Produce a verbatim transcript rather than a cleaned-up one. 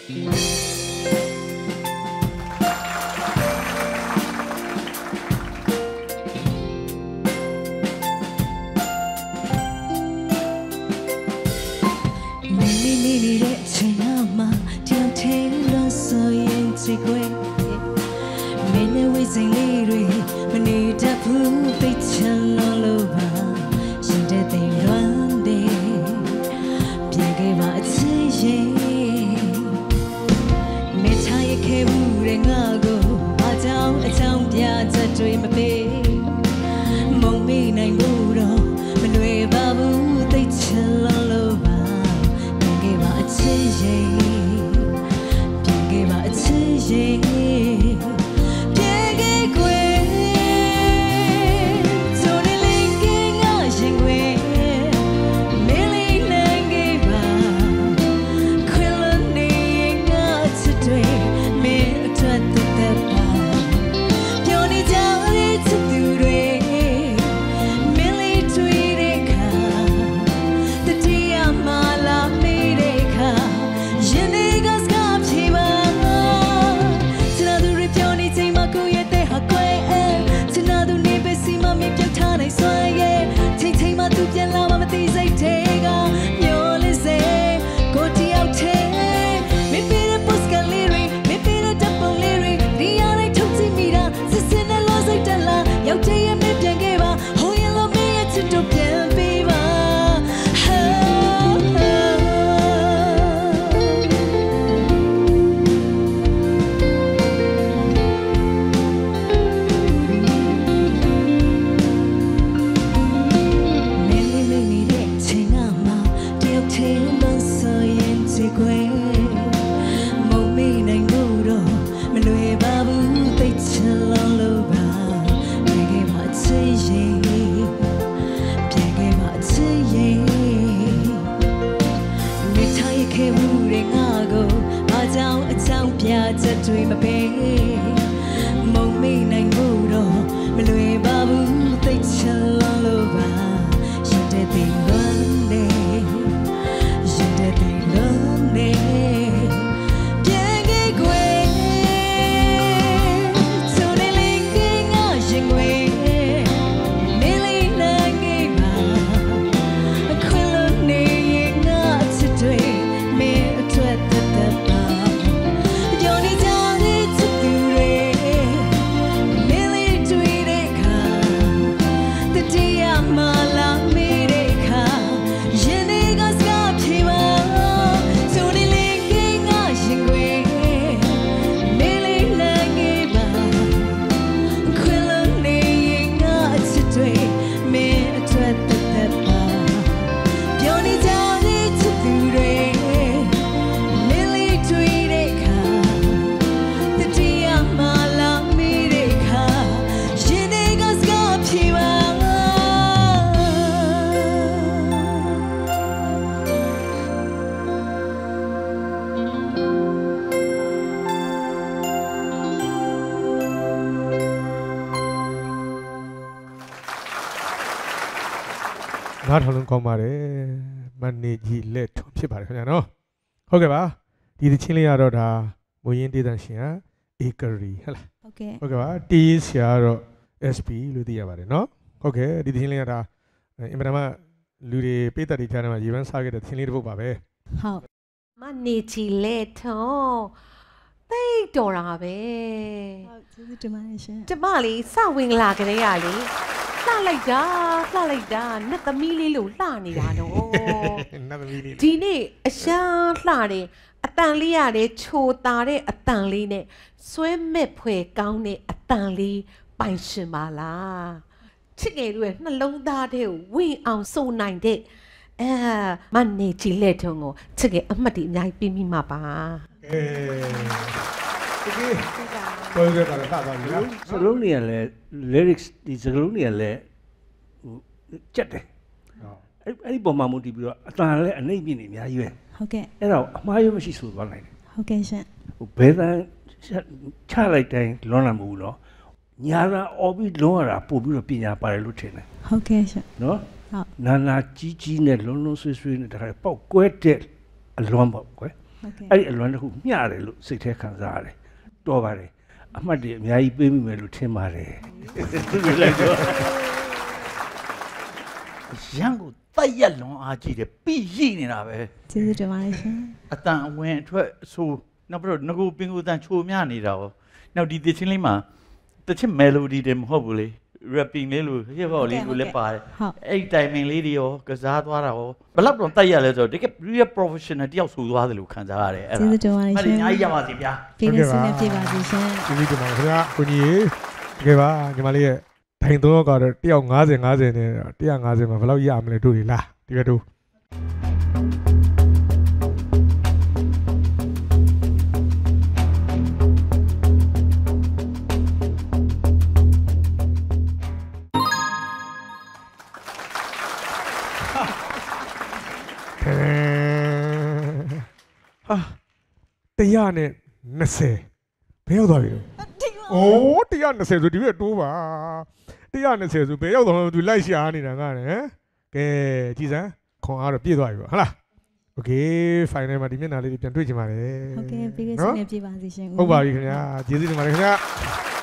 နားထောင်လုံးကောင်းပါတယ်မန်နေကြီးလက်ထုံဖြစ်ပါတယ်ခင်ဗျာနော်ဟုတ်ကဲ့ပါဒီသချင်းလေးကတော့ဒါမွေရင်းဒေသရှင်ကဧကရီဟဲ့လားဟုတ်ကဲ့ဟုတ်ကဲ့ပါတီးဆရာကတော့ S P လို့သိရပါတယ်နော်ဟုတ်ကဲ့ဒီသချင်းလေးကဒါအင်မတန်မှလူတွေပေးသက်တွေကြားထဲမှာရေပန်းစားခဲ့တဲ့သချင်းလေးတစ်ပုဒ်ပါပဲဟုတ်မန်နေကြီးလက်ထုံသိတော်တာပဲဟုတ်ကျေးဇူးတင်ပါတယ်ရှင်ကျမလေးစဝင်လာကြတဲ့ရလေလှလိုက်တာလှလိုက်တာနတ်သမီးလေးလို့လှနေတာတော့နတ်သမီးလေးဒီနေ့အရှာလှတယ်အတန်လေးရတယ်ချိုတာတဲ့အတန်လေးနဲ့ဆွဲမဲ့ဖွယ်ကောင်းတဲ့အတန်လေးပိုင်ရှင်ပါလားချစ်ငယ်တို့ရဲ့နှလုံးသားထဲကိုဝင်အောင်စုံနိုင်တဲ့အဲမနေကြည့်လက်ထုံကိုချစ်ငယ်အမှတ်တည်းအများကြီးပြမိမှာပါကဲဒီပေါ်ရတာတာပါလို့စလုံးနေရလဲ lyrics ဒီစလုံးနေရလဲကြက်တယ်အဲ့အဲ့ဒီပုံမှန်မူတည်ပြီးတော့အတန်လည်းအနှိမ့်ပြနေအများကြီးပဲဟုတ်ကဲ့အဲ့တော့အမှားရမရှိဆိုသွားနိုင်တယ်ဟုတ်ကဲ့ရှင်ဟိုဘယ်တန်းချလိုက်တိုင်းလွန်လာမှုလို့ညာသာအော်ပြီးလွန်ရတာပို့ပြီးတော့ပညာပါတယ်လို့ထင်တယ်ဟုတ်ကဲ့ရှင်နော်ဟုတ်နာနာကြီးကြီးနဲ့လုံးလုံးဆွေးဆွေးနဲ့တခါပေါက်ကွဲတဲ့အလွန်ပေါ့ကွယ်ဟအဲ့ဒီအလွန်တစ်ခုမျှတယ်လို့စိတ်ထဲခံစားရတယ်တော်ပါတယ်အမှတ်တွေအများကြီးပေးမိမယ်လို့ထင်ပါတယ်ရန်ကိုတိုက်ရက်လွန်အားကြီးတယ်ပြီးရှိနေတာပဲကျေးဇူးတင်ပါတယ်ရှင်အတန်အဝင်အထွက်အဆိုးနောက်ပြီးတော့ငကိုပင်ကိုတန်ချိုမြနေတာရောနောက်ဒီတချင်းလေးမှာတချင်း melody တွေမဟုတ်ဘူးလေ rapping လေးလို့ hip hop လေးကိုလည်းပါတယ်အဲ့ဒီ timing လေးတွေရောကစားသွားတာရောဘယ်လောက်တော့တိုက်ရလဲဆိုတော့တကယ် real professional တယောက်ဆိုသွားတယ်လို့ခံစားရတယ်အဲ့ဒါကျေးဇူးတင်ပါတယ်ရှင်အများကြီးရပါစေဗျာပြေးနေစနေပြေးပါစေရှင်ကျေးဇူးတင်ပါတယ်ခင်ဗျာကိုကြီးတကယ်ပါညီမလေးရဲ့ဒိုင်သုံးကတော့တယောက်၅၀ ၅၀နဲ့၁၅၀မှာဘယ်လောက်ရမလဲတို့လေလားဒီကတို့ဟာတရားနဲ့၂၀ဘယ်ရောက်သွားပြီလဲအိုးတရား၂၀ဆိုဒီဘက်တိုးပါတရား၂၀ဆိုဘယ်ရောက်သွားမှသူလိုက်ရှာနေတာငါနဲ့ကဲကြည်စမ်းခွန်အားတော့ပြည့်သွားပြီပေါ့ဟုတ်လားโอเค final မှာဒီမျက်နှာလေးပြန်တွေ့ချင်ပါတယ်ဟုတ်ကဲ့ပြီးခဲ့ချင်းနဲ့ပြပါစီရှင်ဟုတ်ပါပြီခင်ဗျာကျေးဇူးတင်ပါတယ်ခင်ဗျာ